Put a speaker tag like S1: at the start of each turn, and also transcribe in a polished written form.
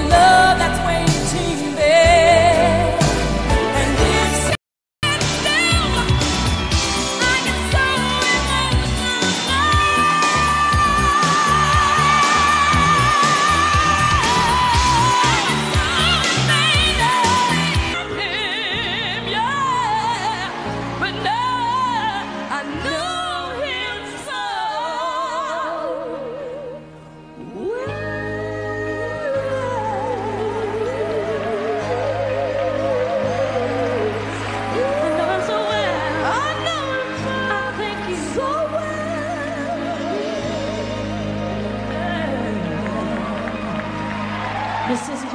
S1: love that's waiting there. And if still I get so him, yeah, but now I know him This is